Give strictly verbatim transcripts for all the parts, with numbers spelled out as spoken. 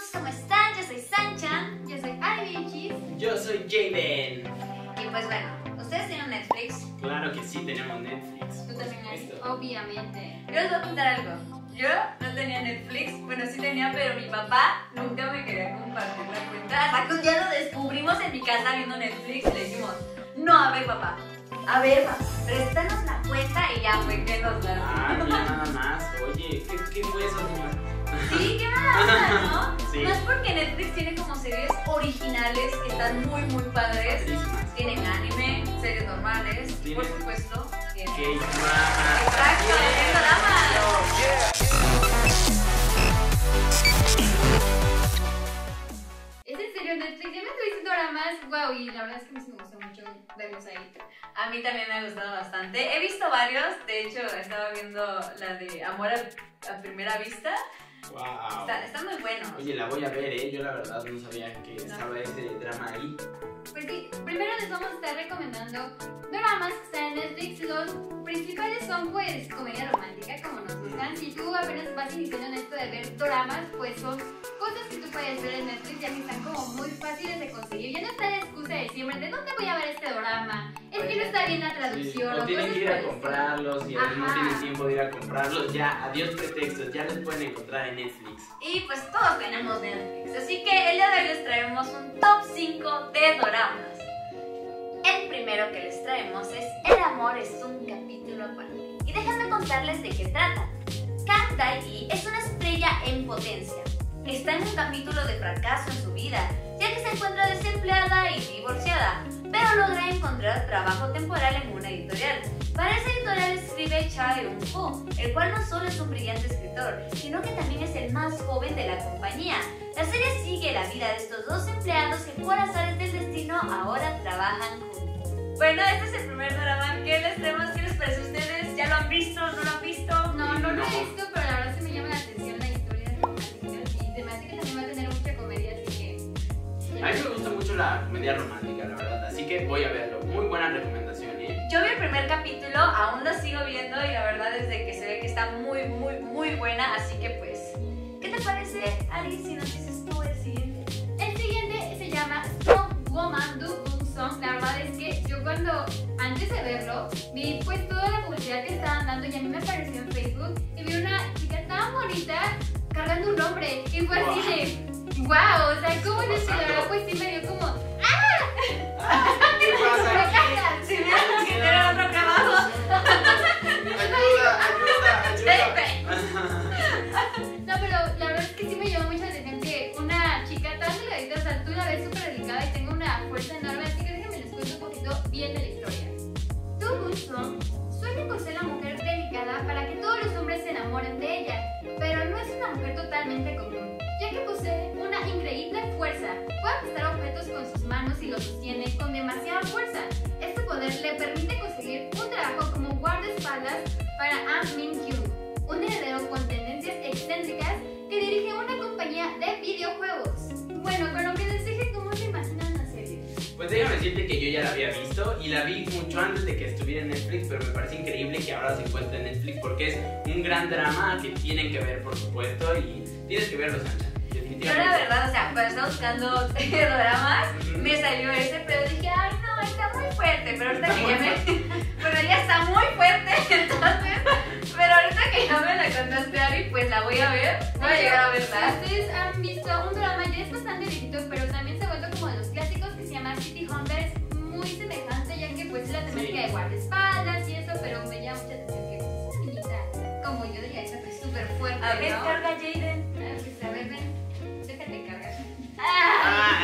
amigos, ¿cómo están? Yo soy Sancha. Yo soy Arichis. Yo soy Jaden. Y pues bueno, ¿ustedes tienen Netflix? Claro que sí, tenemos Netflix. Tú también eres, Esto. obviamente. Yo les voy a contar algo. Yo no tenía Netflix, bueno sí tenía, pero mi papá nunca me quería compartir la cuenta. Hasta que un día lo descubrimos en mi casa viendo Netflix y le dijimos, no, a ver papá, a ver papá, préstanos la cuenta y ya fue que nos la... Ah, ya nada más. Oye, ¿qué, qué fue eso, señor? Sí, qué mala onda, ¿no? Sí. No es porque Netflix tiene como series originales que están muy, muy padres. Padrísimas. Tienen anime, series normales y por Tiene- supuesto tienen... K-drama. Exacto, tienen dramas. ¿Es en serio Netflix? Yo me estoy diciendo ahora más, wow, y la verdad es que a mí sí me gusta mucho verlos ahí. A mí también me ha gustado bastante. He visto varios, de hecho estaba viendo la de Amor a, a Primera Vista. Wow. Está, está muy bueno. Oye, la voy a ver, ¿eh? Yo la verdad no sabía que estaba ese drama ahí. Pues sí, primero les vamos a estar recomendando dramas que están en Netflix. Los principales son pues comedia romántica, como nos gustan. Si tú apenas vas iniciando en esto de ver dramas, pues son cosas que tú puedes ver en Netflix, ya que están como muy fáciles de conseguir. Ya no está la excusa de siempre de ¿dónde voy a ver este drama? Es que no está bien la Sí. traducción. O tienen cosas que ir por a el estilo. comprarlos y a veces no Ajá. tienen tiempo de ir a comprarlos. Ya, adiós pretextos, ya los pueden encontrar en Netflix. Y pues todos tenemos Netflix, así que el día de hoy les traemos un top cinco de doramas. El primero que les traemos es El amor es un capítulo aparte. Y déjenme contarles de qué trata. Kang Dae-hee es una estrella en potencia. Está en un capítulo de fracaso en su vida, ya que se encuentra desempleada y divorciada, pero logra encontrar trabajo temporal en una editorial. Para esa editorial escribe Cha Eun-ho, el cual no solo es un brillante escritor, sino que también es el más joven de la compañía. La serie sigue la vida de estos dos empleados que por azares del destino ahora trabajan juntos. Bueno, este es el primer drama que les traemos. ¿Qué les parece a ustedes? ¿Ya lo han visto? ¿No lo han visto? No, no lo No. he visto, pero la verdad se me llama la atención la historia romántica. Y se me hace que también va a tener mucha comedia, así que... A mí me gusta mucho la comedia romántica, la verdad. Así que voy a verlo. Muy buena recomendación, ¿eh? Yo vi el primer capítulo, aún lo sigo viendo y la verdad es de que se ve que está muy, muy, muy buena. Así que pues, ¿qué te parece, Ari, si nos dices tú el siguiente? El siguiente se llama Strong Woman Do Boom Song. La verdad es que yo cuando, antes de verlo, vi pues toda la publicidad que estaban dando y a mí me apareció en Facebook y vi una chica tan bonita cargando un hombre y fue así de wow, o sea, ¿cómo es eso? La verdad pues sí me dio como ¡ah! ¿Qué pasa ¡Me aquí? callas! Si vieron que era otro trabajo. Ayuda, ayuda, ayuda. No, pero la verdad es que sí me llamó mucho la atención que una chica tan delgadita, o sea, tú la ves súper delicada y tengo una fuerza enorme, así que déjenme les cuento un poquito bien de la historia. Tu Boomstrong sueña con ser la mujer delicada para que todos los hombres se enamoren de ella, pero no es una mujer totalmente común, ya que posee una increíble fuerza. Puede aplastar objetos con sus manos y los sostiene con demasiada fuerza. Este poder le permite conseguir un trabajo como guardaespaldas para Ahn Min-kyung, un heredero con tendencias excéntricas que dirige una compañía de videojuegos. Bueno, con lo que les dije, ¿cómo se imaginan la serie? Pues déjame decirte que yo ya la había visto y la vi mucho antes de que estuviera en Netflix, pero me parece increíble que ahora se encuentre en Netflix porque es un gran drama que tienen que ver, por supuesto, y tienes que verlo, Sancha. Yo la verdad, o sea, cuando estaba buscando dramas, me salió ese, pero dije, ay no, está muy fuerte, pero ahorita que ya me... Pero ya está muy fuerte, entonces, pero ahorita que ya me la contaste, Ari, pues la voy a ver, voy a llegar a verla. Ustedes han visto un drama, ya es bastante viejito, pero también se ha vuelto como de los clásicos que se llama City Hunter. Es muy semejante, ya que pues es la temática Sí. de guardaespaldas y eso, pero me llama mucha atención que pues, una niñita como yo diría esa que es súper fuerte, A ver, ¿no? carga Jaden. Ah, pues, a ver, ven, déjate cargar. Ah.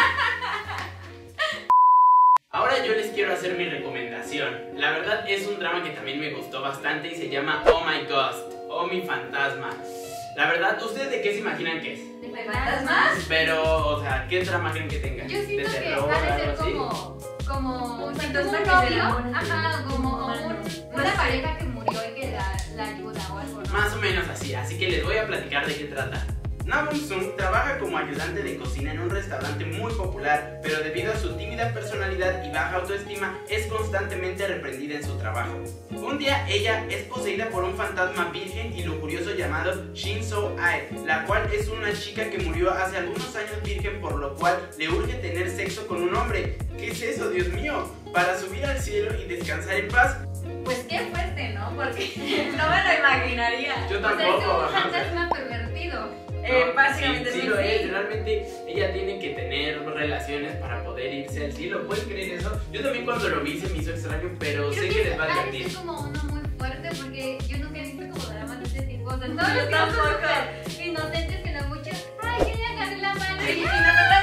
Ahora yo les quiero hacer mi recomendación. La verdad es un drama que también me gustó bastante y se llama Oh My Ghost, Oh Mi Fantasma. La verdad, ¿ustedes de qué se imaginan que es? ¿De fantasmas? Pero, o sea, ¿qué drama creen que tenga? Yo siento ¿De que terror, ha de algo ser así? como, como Un si fantasma tuvo un que se novio, enamora. ajá, como un- Bueno, una sí. pareja que murió y que la, la ayuda o algo, ¿no? Más o menos así, así que les voy a platicar de qué trata. Na Bum-sung trabaja como ayudante de cocina en un restaurante muy popular, pero debido a su tímida personalidad y baja autoestima, es constantemente reprendida en su trabajo. Un Un día ella es poseída por un fantasma virgen y lujurioso llamado Shin So Ae, la cual es una chica que murió hace algunos años virgen, por lo cual le urge tener sexo con un hombre. ¿Qué es eso, Dios mío? Para subir al cielo y descansar en paz. Pues qué fuerte, ¿no? Porque no me lo imaginaría. Yo O sea, tampoco. es un ajá, o sea, fantasma pervertido. Eh, no, básicamente sí, sí sí. lo es. Realmente ella tiene que tener relaciones para poder irse al cielo. ¿Pueden creer eso? Yo también cuando lo vi se me hizo extraño, pero Creo sé que les va a ha de divertir. ser como uno muy fuerte porque yo nunca he visto como dramas de este tipo. O sea, todos Yo los que son tampoco. súper inocentes que no mucho. Ay, que le agarré la mano y Sí, y sí,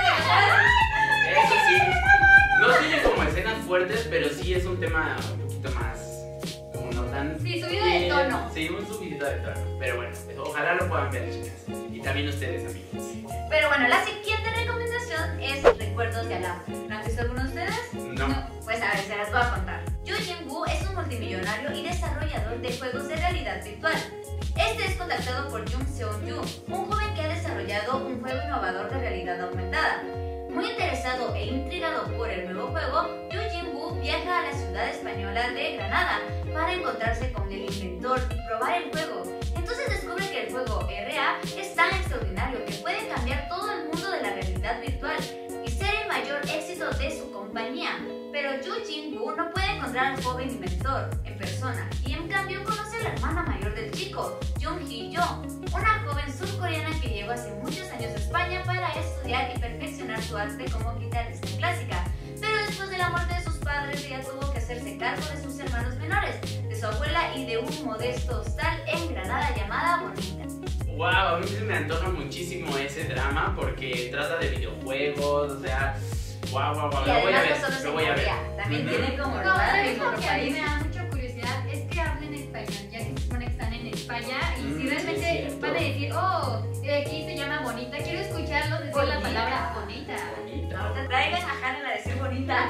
no Eso sí. No tiene como escenas fuertes, pero sí es un tema un poquito más, como no tan... Sí, subido de tono. Sí, un subidito de tono. Pero bueno, ojalá lo puedan ver, chicas. Y también ustedes, amigos. Pero bueno, la siguiente recomendación es Recuerdos de Alama. ¿La han visto alguno de ustedes? No. Pues a ver, se las voy a contar. Yu Jin-woo es un multimillonario y desarrollador de juegos de realidad virtual. Este es contactado por Jung Seon-yu, un joven que ha desarrollado un juego innovador de realidad aumentada. Muy interesado e intrigado por el nuevo juego, Yu Jin-woo viaja a la ciudad española de Granada para encontrarse con el inventor y probar el juego. Entonces descubre que el juego R A es tan extraordinario que puede cambiar todo el mundo de la realidad virtual y ser el mayor éxito de su compañía. Pero Yu Jin-woo no puede encontrar al joven inventor en persona y en cambio conoce a la hermana mayor del chico, Jung Hee-yo, una joven surcoreana que llegó hace muchos años a España para estudiar y perfeccionar su arte como guitarrista clásica. Pero después de la muerte de sus padres, ella tuvo que hacerse cargo de sus hermanos menores, de su abuela y de un modesto hostal en Granada llamada Bonita. Wow, a mí se me antoja muchísimo ese drama porque trata de videojuegos, o sea, wow, wow, wow, Y lo voy a además ver, no solo es lo en voy a ver. Corea, también Ujú. tiene como No, lugar ¿sabes en lo otro que a mí país. me da mucha curiosidad? Es que hablen español, ya que se supone que están en España y Mm, si sí, realmente es cierto. van a decir, oh, eh, aquí se llama bonita, quiero escucharlos decir la Bonita. palabra bonita. Bonita. No te traigan a Hannah a decir bonita.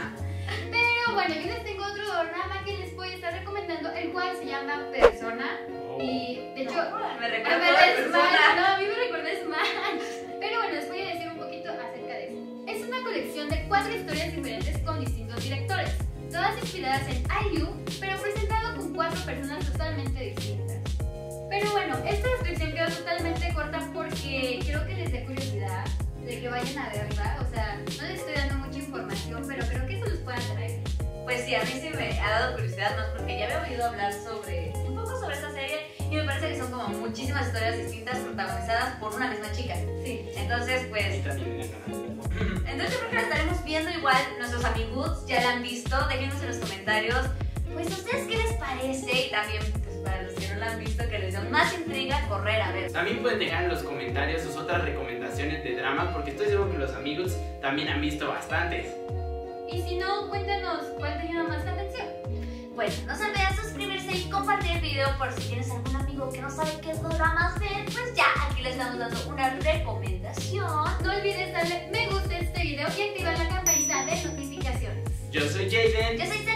Pero bueno, yo les tengo otro drama que les voy a estar recomendando, el cual se llama Persona. Oh. Y de hecho, me a recuerda mí a la me persona. no, a mí me recuerda Smash. Pero bueno, les voy a decir un poquito acerca de esto. Es una colección de cuatro historias diferentes con distintos directores, todas inspiradas en I U, pero presentado con cuatro personas totalmente distintas. Pero bueno, esta descripción quedó totalmente corta porque quiero que les dé curiosidad de que vayan a verla. O sea, no les estoy dando mucha información, pero creo que eso los pueda traer. Pues sí, a mí sí me ha dado curiosidad más porque ya había oído hablar sobre un poco sobre esta serie y me parece que son como muchísimas historias distintas protagonizadas por una misma chica. Sí. Entonces, Ahí pues, también en el canal. entonces yo creo que la estaremos viendo igual. Nuestros amiguts ya la han visto, déjenos en los comentarios. Pues, ¿a ustedes qué les parece? Y también, pues, para los que no la han visto, que les dio más intriga correr a ver. También pueden dejar en los comentarios sus otras recomendaciones de drama porque estoy seguro que los amigos también han visto bastantes. Y si no, cuéntanos cuál te llama más la atención. Bueno, no se olviden suscribirse y compartir el video por si tienes algún amigo que no sabe qué dramas ver. Pues ya, aquí les estamos dando una recomendación. No olvides darle me gusta a este video y activar la campanita de notificaciones. Yo soy Jaden. Yo soy